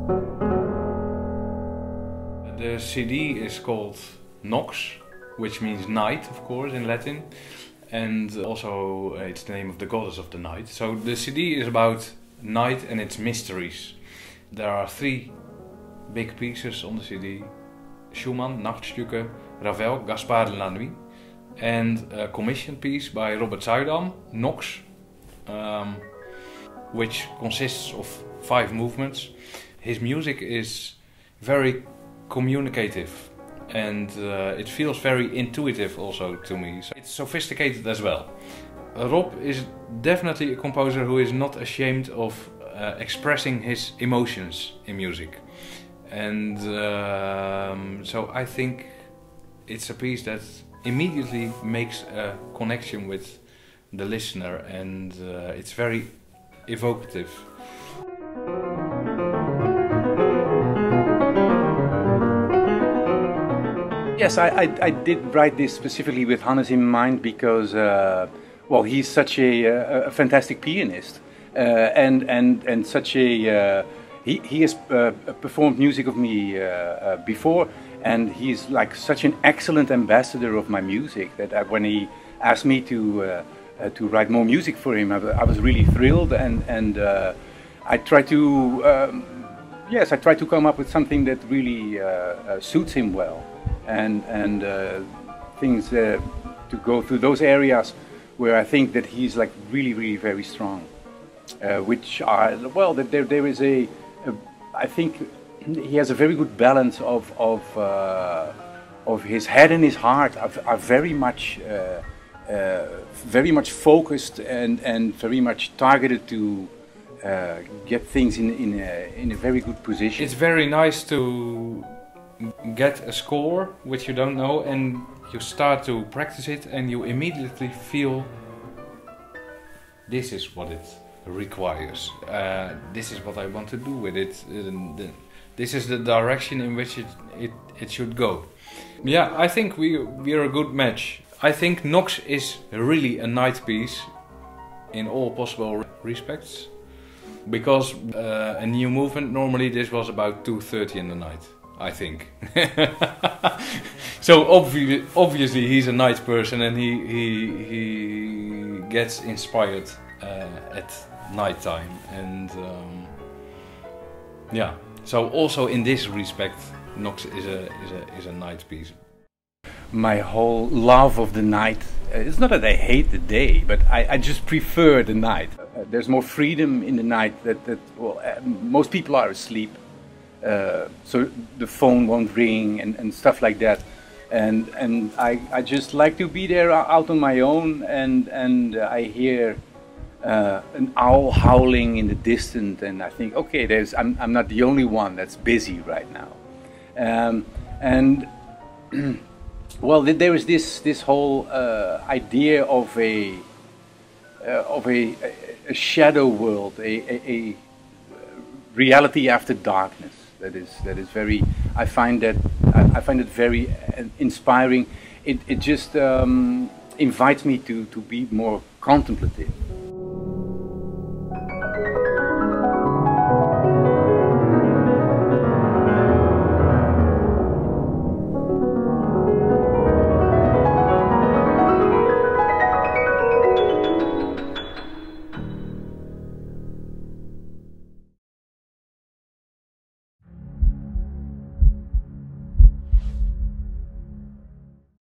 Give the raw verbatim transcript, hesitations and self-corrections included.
The C D is called Nox, which means night, of course, in Latin, and also uh, it's the name of the goddess of the night. So the C D is about night and its mysteries. There are three big pieces on the C D: Schumann, Nachtstücke, Ravel, Gaspard de la Nuit, and a commission piece by Robert Zuidam, Nox, um, which consists of five movements. His music is very communicative, and uh, it feels very intuitive also to me. So it's sophisticated as well. Rob is definitely a composer who is not ashamed of uh, expressing his emotions in music. And um, so I think it's a piece that immediately makes a connection with the listener, and uh, it's very evocative. Yes, I, I, I did write this specifically with Hannes in mind because, uh, well, he's such a, a, a fantastic pianist, uh, and and and such a uh, he he has uh, performed music of me uh, uh, before, and he's like such an excellent ambassador of my music that I, when he asked me to uh, uh, to write more music for him, I, I was really thrilled, and and uh, I tried to um, yes, I tried to come up with something that really uh, uh, suits him well. And and uh, things uh, to go through those areas where I think that he's like really really very strong, uh, which are well that there there is a, a I think he has a very good balance of of uh, of his head and his heart are, are very much uh, uh, very much focused and and very much targeted to uh, get things in in a, in a very good position. It's very nice to get a score which you don't know, and you start to practice it, and you immediately feel this is what it requires. Uh, this is what I want to do with it. And this is the direction in which it, it it should go. Yeah, I think we we are a good match. I think Nox is really a night piece in all possible respects, because uh, a new movement, normally this was about two thirty in the night, I think. So obvi obviously he's a night person, and he he he gets inspired uh, at night time, and um, yeah. So also in this respect, Nox is a is a is a night piece. My whole love of the night. Uh, it's not that I hate the day, but I, I just prefer the night. Uh, there's more freedom in the night. That that well, uh, most people are asleep. Uh, so the phone won't ring and, and stuff like that, and and I, I just like to be there out on my own, and and uh, I hear uh, an owl howling in the distance, and I think, okay, there's I'm I'm not the only one that's busy right now, um, and well, there is this this whole uh, idea of a uh, of a, a shadow world, a, a, a reality after darkness. That is that is very. I find that I, I find it very inspiring. It it just um, invites me to to be more contemplative.